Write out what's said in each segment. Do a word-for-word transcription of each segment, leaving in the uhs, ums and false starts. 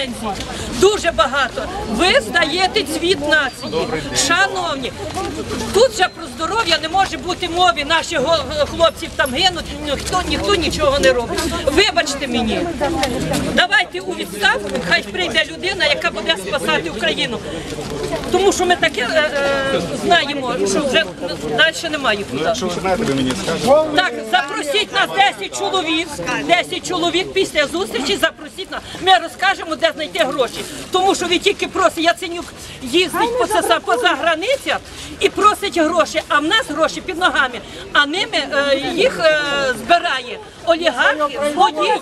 претензій. Дуже багато. Ви здаєте цвіт нації. Шановні, тут же про здоров'я не може бути мови. Наші хлопців там гинуть, ніхто, ніхто нічого не робить. Вибачте мені. Давайте у відставку, хай прийде людина, яка буде спасати Україну. Тому що ми таке е, е, знаємо, що вже далі немає куди. Так, запросіть нас десять чоловік, десять чоловік після зустрічі, запросіть нас. Ми розкажемо, де знайти гроші. Тому що ви тільки просите, Яценюк їздить по, поза границях і просить гроші, а в нас гроші під ногами, а ними е, їх е, збирає олігархи, злодії.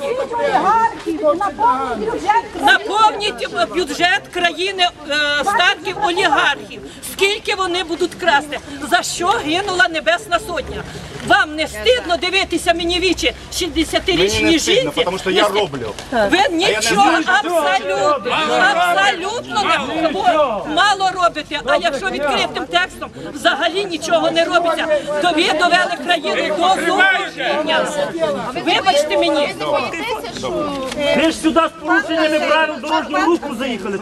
Наповніть бюджет країни е, статків олігархів. Скільки вони будуть красти? За що гинула Небесна Сотня? Вам не стидно дивитися мені вічі шістдесятирічній жінці? Тому що я роблю. Ви нічого, абсолютно, абсолютно не, мало робите. А якщо відкритим текстом взагалі нічого не робиться, то ви довели країну до зубожіння. Вибачте мені. Ви ж сюди з порушеннями правил дорожнього руху заїхали.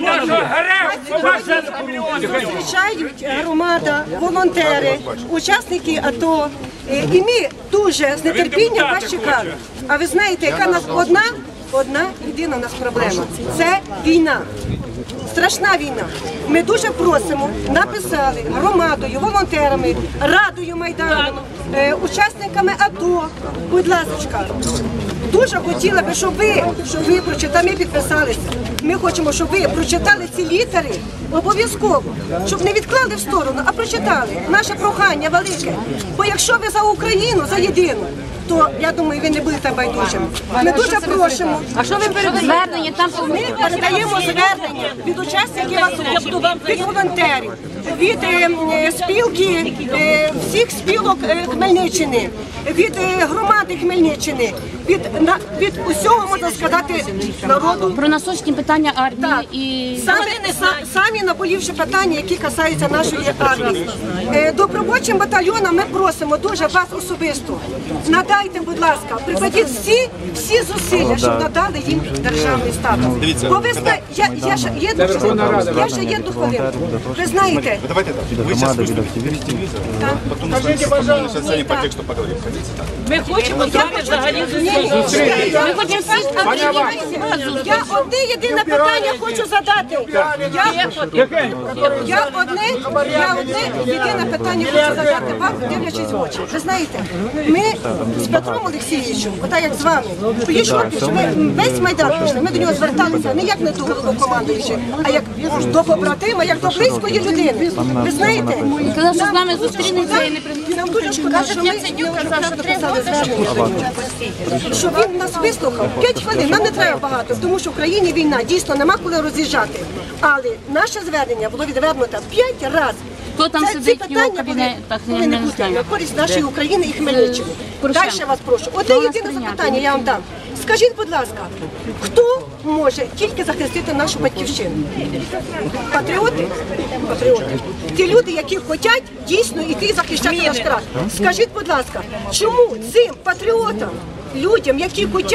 Зустрічають громада, волонтери, учасники АТО. І ми дуже з нетерпінням вас чекали. А ви знаєте, яка нас одна, одна єдина у нас проблема – це війна. Страшна війна. Ми дуже просимо, написали громадою, волонтерами, Радою Майдану, е, учасниками АТО, будь ласка, дуже хотіла би, щоб ви, щоб ви прочитали, ми підписалися. Ми хочемо, щоб ви прочитали ці літери обов'язково, щоб не відклали в сторону, а прочитали. Наше прохання велике. Бо якщо ви за Україну, за єдину, то, я думаю, ви не будете байдужими. Ми дуже просимо. А що ви перед звернення там? Ми передаємо звернення від учасників АТО, від волонтерів, від е, спілки, е, всіх спілок е, Хмельниччини, від е, громади Хмельниччини, від, на, від усього, можна сказати, народу. Про насущні питання армії Так. і... Самі, са- самі наболівші питання, які касаються нашої армії. Е, Добровольчим батальйонам ми просимо дуже вас особисто. Надайте, будь ласка, прикладіть всі, всі зусилля, щоб надали їм державний статус. Бо ви знаєте, я, я, ще є до хвилинку. Я ще є до хвилинку. Ви знаєте, Давайте так. Вы сейчас выставите телевизор, потом мы с вами сейчас по тексту поговорим. Ми хочемо з вами взагалі зустрітися. Ми хочемо всі, а я одне єдине питання хочу задати. Я, я одне, я одне єдине питання хочу задати вам, дивлячись в очі. Ви знаєте, ми з Петром Олексійовичем, отак як з вами, поїжджали, ми весь Майдан пішли, ми до нього зверталися не як не до головнокомандуючого, а як до побратима, як до близької людини. Ви знаєте, Казав, що з нами зустрінеться і не прийде. нам дуже шкода, що ми що дописали звернення. Щоб він нас вислухав. П'ять хвилин, нам не треба багато, тому що в країні війна, дійсно нема коли роз'їжджати. Але наше звернення було відвернуто п'ять разів. Хто там Це, сидить ці в його питання кабінетах, повинні я не бути знаю. на користь нашої України і Хмельниччини. Порошенко. Далі вас прошу. Одне єдине запитання я вам дам. Скажіть, будь ласка, хто може тільки захистити нашу батьківщину? Патріоти? Патріоти. Ті люди, які хочуть дійсно йти захищати наш край. Скажіть, будь ласка, чому цим патріотам, людям, які хочуть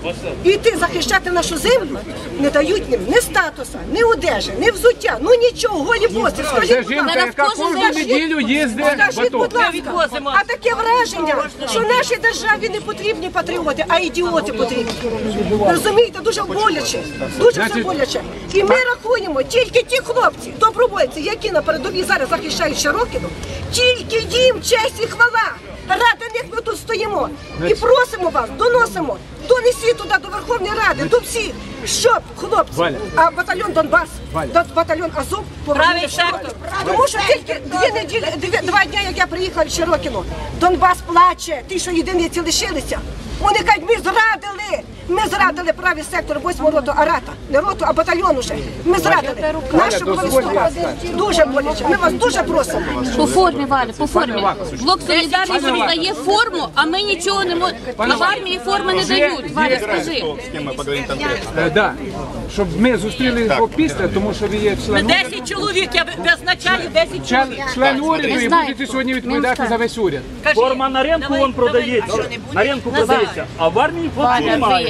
йти захищати нашу землю, не дають їм ні статуса, ні одежі, ні взуття, ну нічого, голі боси. Скажіть, будь ласка, яка кожну неділю їздить скажіть, будь ласка, а таке враження, що нашій державі не потрібні патріоти, а ідіоти потрібні. Розумієте, дуже боляче, дуже все боляче. І ми рахуємо, тільки ті хлопці, добровольці, які на передовій зараз захищають Широкіну, тільки їм честь і хвала. Ради них ми тут стоїмо і просимо вас, доносимо, донесіть туди до Верховної Ради, до всіх, щоб хлопці, а батальйон Донбас, батальйон Азов повернули в Широкіну. Тому що тільки дві неділі, дві, два дні, як я приїхала в Широкіну, Донбас плаче, ті, що єдиниці лишилися. Вони кажуть, ми зрадили, ми зрадили правий сектор восьму роту Арата, не роту, а батальйон уже. Ми зрадили. Нашу повістку. Дуже боляче. Ми вас дуже просимо. По формі, Валя, по формі. Блок Солідарності роздає форму, а ми нічого не можемо. А в армії форми не дають. Валя, скажи. С кем мы поговорим конкретно? Так, щоб ми зустріли його після, тому що ви є член уряду. десять чоловік, я визначаю десять чоловік. Член уряду і будете сьогодні відповідати за весь уряд. Кажи. Форма на ринку Давай, вон продається. давай. На ринку Назад. продається, а в армії форми немає.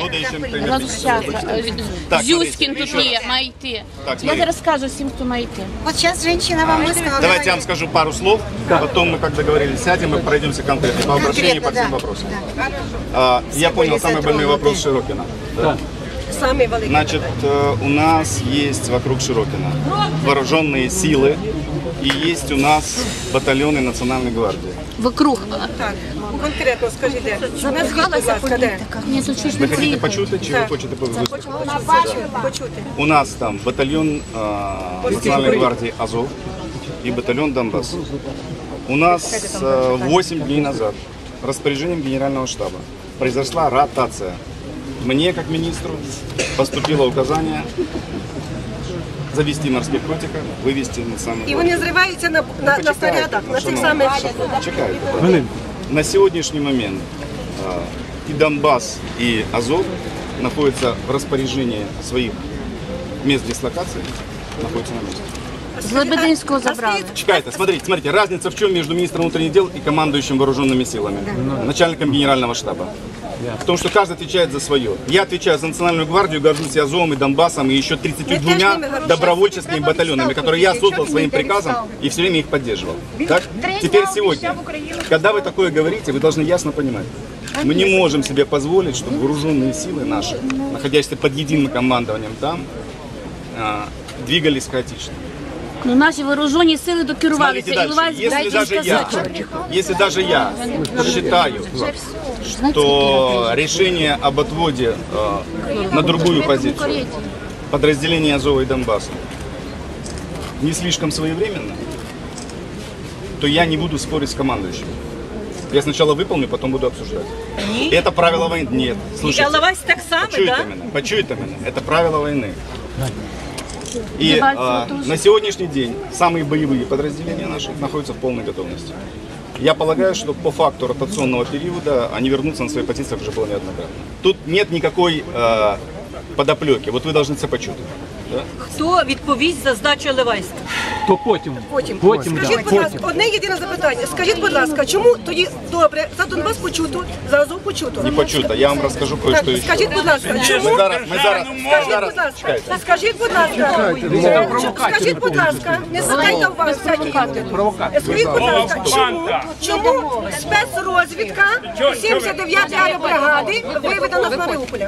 Оттуда ищем пример. Зразу зараз. Так, Зюськін смотрите, тут еще є, раз. має йти. Так, Я смотри. зараз скажу всім, хто має йти. Вот сейчас женщина вам высказала. Давайте я вам скажу пару слов, потом мы, как договорились, сядем и пройдемся конкретно по обращению, по всем да. вопросам. А, я понял, самый больной вопрос Широкина. Да. Самий великий. Значит, э, у нас есть вокруг Широкина вооруженные силы и есть у нас батальоны Национальной гвардии. Вокруг. Так, конкретно скажіть, де? Назвіть, будь ласка, де? Ні, тут щось Вы не хотите приїхали. почути, чи ви хочете виступити? Почути, почути. У нас там батальон э, Национальной гвардии Азов и батальон Донбасс. У нас э, восемь дней назад распоряжением генерального штаба произошла ротация. Мне, как министру, поступило указание завести морских котиков, вывести национальную І вони зриваються на, на, на снарядах, на цих самих. Чекайте. да. На сегодняшний момент э, и Донбасс, и Азов находятся в распоряжении своих мест дислокации, находятся на месте. З Лебединського забрали. Чекайте, смотрите, смотрите, разница в чем между министром внутренних дел и командующим вооруженными силами, начальником генерального штаба. В том, что каждый отвечает за свое. Я отвечаю за Национальную гвардию, горжусь и Азовом, и Донбассом, и еще тридцатью двумя добровольческими батальонами, которые я создал своим приказом и все время их поддерживал. Так? Теперь сегодня, когда вы такое говорите, вы должны ясно понимать, мы не можем себе позволить, чтобы вооруженные силы наши, находящиеся под единым командованием там, а, двигались хаотично. Ну, наші вооружені сили докерувалися. Смотрите І дальше. Іловайськ, Если дайте даже я, сказати. если даже я считаю, то решение об отводе э, на другую позицию подразделения Азова и Донбасса не слишком своевременно, то я не буду спорить с командующим. Я сначала выполню, потом буду обсуждать. И это правило войны. Нет, І слушайте. Іловайськ так само, Почуйте да? меня, почуйте меня. Это правило войны. И Дебальцево а, тоже. на сегодняшний день самые боевые подразделения наши находятся в полной готовности. Я полагаю, что по факту ротационного периода они вернутся на свои позиции, как уже было неоднократно. Тут нет никакой э, подоплеки. Вот вы должны это почувствовать. Да? Хто відповість за здачу Іловайська? То потім. Потім. Потім, да. Скажіть, будь ласка, одне єдине запитання. Скажіть, будь ласка, чому тоді добре за Донбас почуто, за Азов почуто? Не почуто. Я вам расскажу Так, кое-что еще. скажіть, будь ласка, чому? Ми зараз, ми зараз, ми Скажіть, зараз, будь ласка, чекайте. скажіть, будь ласка, скажіть, будь ласка, не сидайте в вас всякі люди. Скажіть, будь ласка, чому, чому спецрозвідка сімдесят дев'ятої авіабригади виведена з Маріуполя?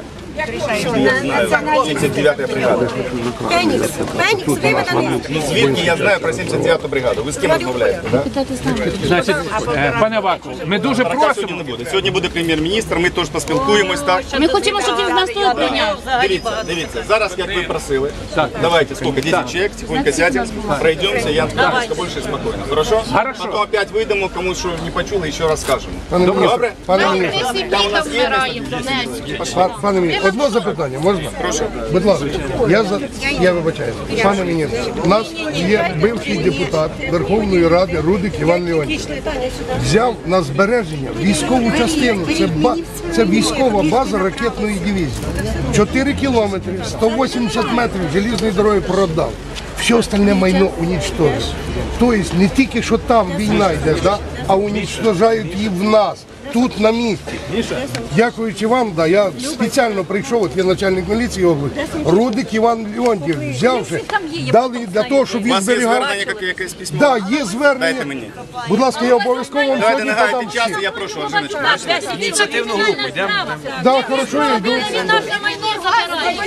семьдесят девятая бригада. Фенікс, Фенікс виведений. Ну, звідки я знаю про семьдесят девятую бригаду? Ви з ким розмовляєте? Да? Питайте з нами. Значить, е, пане Авакову, ми дуже Сьогодні просимо. не буде. Сьогодні буде прем'єр-міністр, ми теж поспілкуємось, так? Ми хочемо, щоб він нас тут прийняв. Дивіться, дивіться, зараз, як ви просили, давайте, сколько, десять человек, тихонько сядем, пройдемся, я немножко больше спокойно, хорошо? Хорошо. Потом опять выйдем, кому что не почули, еще раз скажем. Добре? Пане Ми міністр, всі бійка вмираємо в Донецьку. па- пане міністр, одне запитання можна? Прошу. Будь ласка, я за я вибачаюся. Пане міністр, у нас є бивший депутат Верховної Ради Рудик Іван Леонтьєв. Взяв на збереження військову частину. Це ба це військова база ракетної дивізії. чотири кілометри, сто вісімдесят метрів желізної дороги продав. Все остальне майно уничтожив. Тобто не тільки що там війна йде, да, а уничтожають її в нас, тут на місці. Дякуючи вам, да, я спеціально прийшов, от я начальник міліції області, Рудик Іван Леонтьєв, взявши, дали для того, щоб У він вас є зберігав. звернення, яке- якесь письмо? Да, є звернення. Дайте мені. Будь ласка, я обов'язково вам Давайте сьогодні не гайте подам час, всі. я прошу вас, Женечка. Ініціативну групу йдемо. Да, хорошо, я йду. Він наше майно забирає.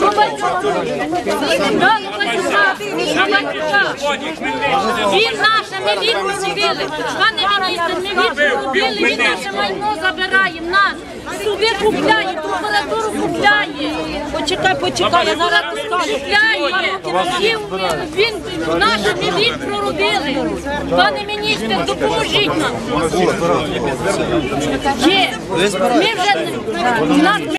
Він наше, ми від проробили. Пане міністр, ми від проробили, він наше майно забирає в нас. Суди купляє, прокуратуру купляє. Почекай, почекай, я зараз розкажу. Купляє. Він, він наше, ми від проробили. Пане міністр, допоможіть нам. Є. Ми вже... Нас